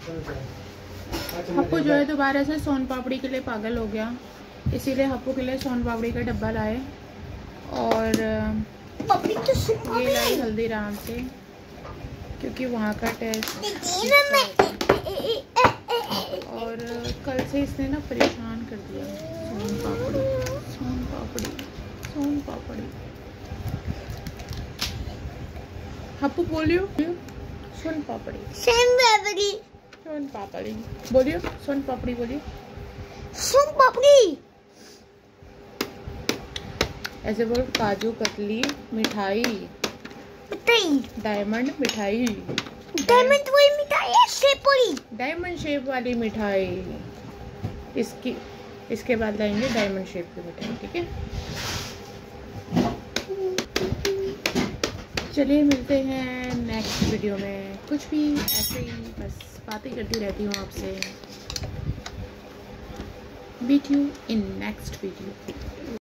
हप्पू जो है दोबारा से सोन पापड़ी के लिए पागल हो गया, इसीलिए हप्पू के लिए सोन पापड़ी का डब्बा लाए और ये लाई हल्दीराम से, क्योंकि वहाँ का टेस्ट। और कल से इसने ना परेशान कर दिया। सोन पापड़ी, सोन पापड़ी, सोन पापड़ी। हप्पू बोलियो सोन पापड़ी, सोन पापड़ी, सोन पापड़ी बोलियो, सोन पापड़ी बोलियो, सोन पापड़ी। ऐसे बोल। काजू कतली मिठाई, डायमंड मिठाई, डायमंड वही मिठाई है, शेप वाली, डायमंड शेप वाली मिठाई। इसके बाद लाएंगे डायमंड शेप की मिठाई, ठीक है। चलिए मिलते हैं नेक्स्ट वीडियो में। कुछ भी ऐसे ही बस बातें करती रहती हूँ आपसे। Meet you in next video.